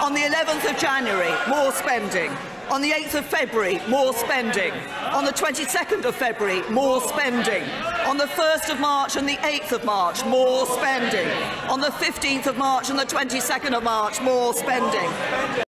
On the 11th of January, more spending. On the 8th of February, more spending. On the 22nd of February, more spending. On the 1st of March and the 8th of March, more spending. On the 15th of March and the 22nd of March, more spending.